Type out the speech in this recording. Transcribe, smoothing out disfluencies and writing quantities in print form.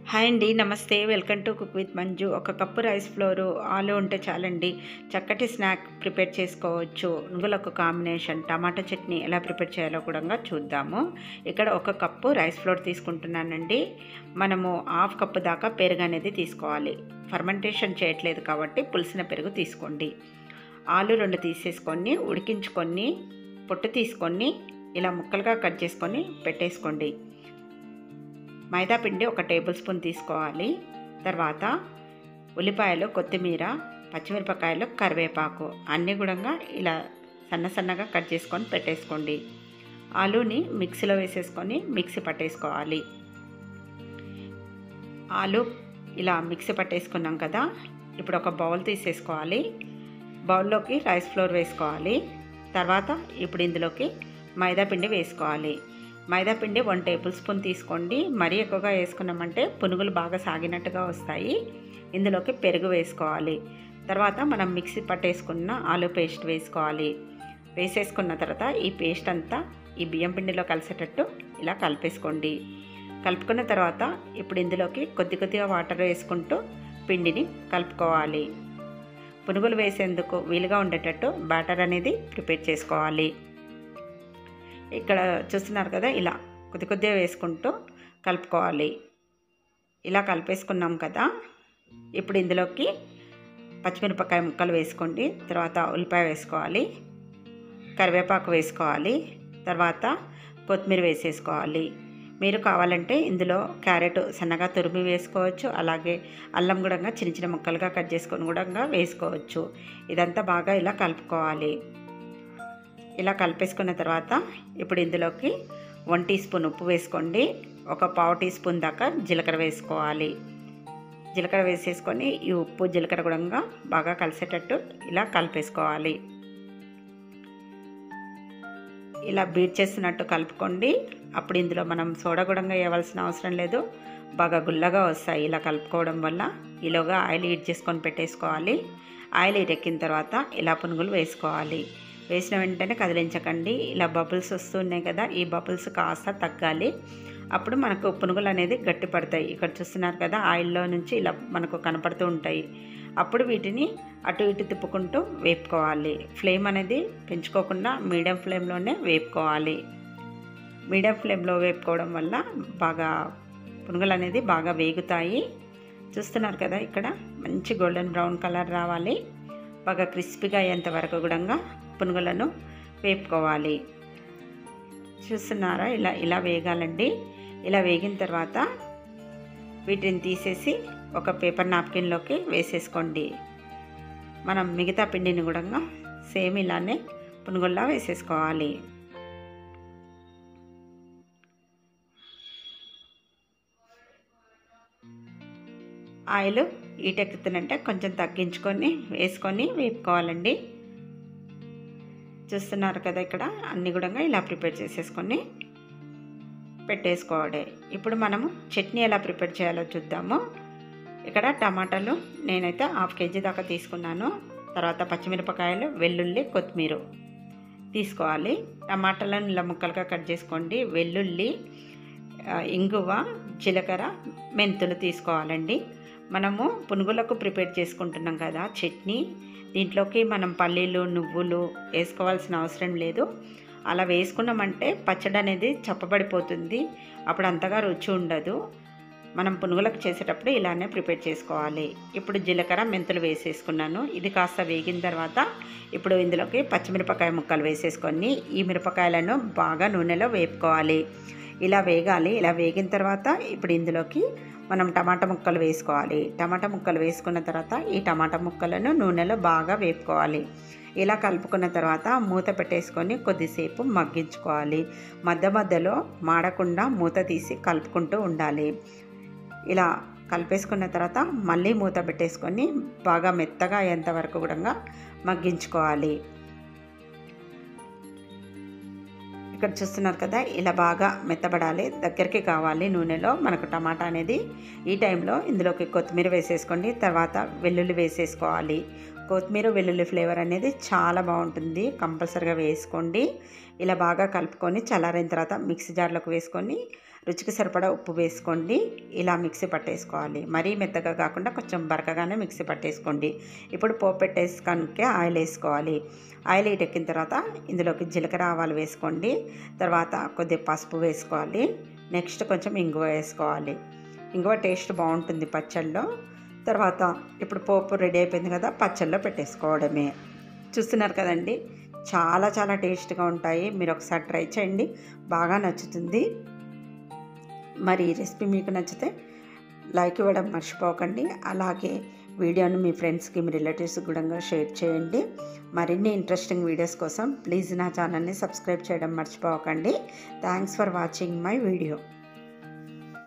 Hi అండి, నమస్తే. Welcome to cook with Manju. ఒక కప్పు రైస్ ఫ్లోరు ఆలు ఉంటే చాలండి, చక్కటి స్నాక్ ప్రిపేర్ చేసుకోవచ్చు. నువ్వులకు కాంబినేషన్ టమాటా చట్నీ ఎలా ప్రిపేర్ చేయాలో కూడా చూద్దాము. ఇక్కడ ఒక కప్పు రైస్ ఫ్లోర్ తీసుకుంటున్నానండి. మనము హాఫ్ కప్పు దాకా పెరుగు అనేది తీసుకోవాలి. ఫర్మెంటేషన్ చేయట్లేదు కాబట్టి పులిసిన పెరుగు తీసుకోండి. ఆలు 2 తీసేసుకొని ఉడికించుకొని పొట్టు తీసుకొని ఇలా ముక్కలుగా కట్ చేసుకొని పెట్టేసుకోండి. మైదా పిండి 1 టేబుల్ స్పూన్ తీసుకోవాలి. తర్వాత ఉల్లిపాయలు, కొత్తిమీర, పచ్చిమిరపకాయలు, కరివేపాకు అన్నీ కూడా ఇలా సన్నగా కట్ చేసుకొని పెట్టేసుకోండి. ఆలుని మిక్సీలో వేసేసుకొని మిక్సీ పట్టేసుకోవాలి. ఆలు ఇలా మిక్సీ పట్టేసుకున్నాం కదా, ఇప్పుడు ఒక బౌల్ తీసేసుకోవాలి. బౌల్లోకి రైస్ ఫ్లోర్ వేసుకోవాలి. తర్వాత ఇప్పుడు ఇందులోకి మైదా పిండి వేసుకోవాలి. మైదా పిండి 1 టేబుల్ స్పూన్ తీసుకోండి. మరీ ఎక్కువగా వేసుకున్నామంటే పునుగులు బాగా సాగినట్టుగా వస్తాయి. ఇందులోకి పెరుగు వేసుకోవాలి. తర్వాత మనం మిక్సీ పట్టేసుకున్న ఆలు పేస్ట్ వేసుకోవాలి. వేసేసుకున్న తర్వాత ఈ పేస్ట్ అంతా ఈ బియ్యం పిండిలో కలిసేటట్టు ఇలా కలిపేసుకోండి. కలుపుకున్న తర్వాత ఇప్పుడు ఇందులోకి కొద్దిగా వాటర్ వేసుకుంటూ పిండిని కలుపుకోవాలి. పునుగులు వేసేందుకు వీలుగా ఉండేటట్టు బ్యాటర్ అనేది ప్రిపేర్ చేసుకోవాలి. ఇక్కడ చూస్తున్నారు కదా, ఇలా కొద్దిగా వేసుకుంటూ కలుపుకోవాలి. ఇలా కలిపేసుకున్నాం కదా, ఇప్పుడు ఇందులోకి పచ్చిమిరపకాయ ముక్కలు వేసుకోండి. తర్వాత ఉల్లిపాయ వేసుకోవాలి, కరివేపాకు వేసుకోవాలి, తర్వాత కొత్తిమీర వేసేసుకోవాలి. మీరు కావాలంటే ఇందులో క్యారెట్ సన్నగా తురిమి వేసుకోవచ్చు. అలాగే అల్లం కూడా చిన్న ముక్కలుగా కట్ చేసుకొని కూడా వేసుకోవచ్చు. ఇదంతా బాగా ఇలా కలుపుకోవాలి. ఇలా కలిపేసుకున్న తర్వాత ఇప్పుడు ఇందులోకి 1 టీ స్పూన్ ఉప్పు వేసుకోండి. ఒక పావు టీ స్పూన్ దాకా జీలకర్ర వేసుకోవాలి. జీలకర్ర వేసేసుకొని ఈ ఉప్పు జీలకర్ర కూడా బాగా కలిసేటట్టు ఇలా కలిపేసుకోవాలి. ఇలా బీట్ చేస్తున్నట్టు కలుపుకోండి. అప్పుడు ఇందులో మనం సోడా కూడా వేయవలసిన అవసరం లేదు. బాగా గుల్లగా వస్తాయి ఇలా కలుపుకోవడం వల్ల. ఈలోగా ఆయిల్ హీట్ చేసుకొని పెట్టేసుకోవాలి. ఆయిల్ హీట్ ఎక్కిన తర్వాత ఇలా పునుగులు వేసుకోవాలి. వేసిన వెంటనే కదిలించకండి. ఇలా బబుల్స్ వస్తున్నాయి కదా, ఈ బబుల్స్ కాస్త తగ్గాలి. అప్పుడు మనకు పునుగులు అనేది గట్టి పడతాయి. ఇక్కడ చూస్తున్నారు కదా, ఆయిల్లో నుంచి ఇలా మనకు కనపడుతూ ఉంటాయి. అప్పుడు వీటిని అటు ఇటు తిప్పుకుంటూ వేపుకోవాలి. ఫ్లేమ్ అనేది పెంచుకోకుండా మీడియం ఫ్లేమ్లోనే వేపుకోవాలి. మీడియం ఫ్లేమ్లో వేపుకోవడం వల్ల బాగా పునుగులు అనేది బాగా వేగుతాయి. చూస్తున్నారు కదా, ఇక్కడ మంచి గోల్డెన్ బ్రౌన్ కలర్ రావాలి. బాగా క్రిస్పీగా అయ్యేంత వరకు కూడా పునుగులను వేపుకోవాలి. చూస్తున్నారా, ఇలా వేగాలండి. ఇలా వేగిన తర్వాత వీటిని తీసేసి ఒక పేపర్ నాప్కిన్లోకి వేసేసుకోండి. మనం మిగతా పిండిని కూడా సేమ్ ఇలానే పునుగుల్లా వేసేసుకోవాలి. ఆయిల్ ఈటెక్కుతుందంటే కొంచెం తగ్గించుకొని వేసుకొని వేపుకోవాలండి. చూస్తున్నారు కదా, ఇక్కడ అన్నీ కూడా ఇలా ప్రిపేర్ చేసేసుకొని పెట్టేసుకోవాలి. ఇప్పుడు మనము చట్నీ ఎలా ప్రిపేర్ చేయాలో చూద్దాము. ఇక్కడ టమాటాలు నేనైతే 1/2 కేజీ దాకా తీసుకున్నాను. తర్వాత పచ్చిమిరపకాయలు, వెల్లుల్లి, కొత్తిమీర తీసుకోవాలి. టమాటాలను ఇలా ముక్కలుగా కట్ చేసుకోండి. వెల్లుల్లి, ఇంగువ, జీలకర్ర, మెంతులు తీసుకోవాలండి. మనము పునుగులకు ప్రిపేర్ చేసుకుంటున్నాం కదా చట్నీ, దీంట్లోకి మనం పల్లీలు, నువ్వులు వేసుకోవాల్సిన అవసరం లేదు. అలా వేసుకున్నామంటే పచ్చడి అనేది చప్పబడిపోతుంది. అప్పుడు అంతగా రుచి ఉండదు. మనం పునుగులకు చేసేటప్పుడు ఇలానే ప్రిపేర్ చేసుకోవాలి. ఇప్పుడు జీలకర్ర, మెంతులు వేసేసుకున్నాను. ఇది కాస్త వేగిన తర్వాత ఇప్పుడు ఇందులోకి పచ్చిమిరపకాయ ముక్కలు వేసేసుకొని ఈ మిరపకాయలను బాగా నూనెలో వేపుకోవాలి. ఇలా వేగాలి. ఇలా వేగిన తర్వాత ఇప్పుడు ఇందులోకి మనం టమాటా ముక్కలు వేసుకోవాలి. టమాటా ముక్కలు వేసుకున్న తర్వాత ఈ టమాటా ముక్కలను నూనెలో బాగా వేపుకోవాలి. ఇలా కలుపుకున్న తర్వాత మూత పెట్టేసుకొని కొద్దిసేపు మగ్గించుకోవాలి. మధ్యలో మాడకుండా మూత తీసి కలుపుకుంటూ ఉండాలి. ఇలా కలిపేసుకున్న తర్వాత మళ్ళీ మూత పెట్టేసుకొని బాగా మెత్తగా అయ్యేంత వరకు కూడా మగ్గించుకోవాలి. ఇక్కడ చూస్తున్నారు కదా, ఇలా బాగా మెత్తబడాలి, దగ్గరికి కావాలి నూనెలో మనకు టమాటా అనేది. ఈ టైంలో ఇందులోకి కొత్తిమీర వేసేసుకోండి. తర్వాత వెల్లుల్లి వేసేసుకోవాలి. కొత్తిమీర వెల్లుల్లి ఫ్లేవర్ అనేది చాలా బాగుంటుంది, కంపల్సరిగా వేసుకోండి. ఇలా బాగా కలుపుకొని చల్లారిన తర్వాత మిక్సీ జార్లోకి వేసుకొని రుచికి సరిపడా ఉప్పు వేసుకోండి. ఇలా మిక్సీ పట్టేసుకోవాలి. మరీ మెత్తగా కాకుండా కొంచెం బరకగానే మిక్సీ పట్టేసుకోండి. ఇప్పుడు పోపు పెట్టేసుకొనికే ఆయిల్ వేసుకోవాలి. ఆయిల్ ఎక్కిన తర్వాత ఇందులోకి జీలకర్ర ఆవాలు వేసుకోండి. తర్వాత కొద్దిగా పసుపు వేసుకోవాలి. నెక్స్ట్ కొంచెం ఇంగువ వేసుకోవాలి. ఇంగువ టేస్ట్ బాగుంటుంది పచ్చళ్ళలో. తర్వాత ఇప్పుడు పోపు రెడీ అయిపోయింది కదా, పచ్చళ్ళలో పెట్టేసుకోవడమే. చూస్తున్నారు కదండి, చాలా చాలా టేస్ట్గా ఉంటాయి. మీరు ఒకసారి ట్రై చేయండి, బాగా నచ్చుతుంది. మరి ఈ రెసిపీ మీకు నచ్చితే లైక్ ఇవ్వడం మర్చిపోకండి. అలాగే వీడియోను మీ ఫ్రెండ్స్కి, మీ రిలేటివ్స్కి కూడా షేర్ చేయండి. మరిన్ని ఇంట్రెస్టింగ్ వీడియోస్ కోసం ప్లీజ్ నా ఛానల్ని సబ్స్క్రైబ్ చేయడం మర్చిపోకండి. Thanks for watching my video.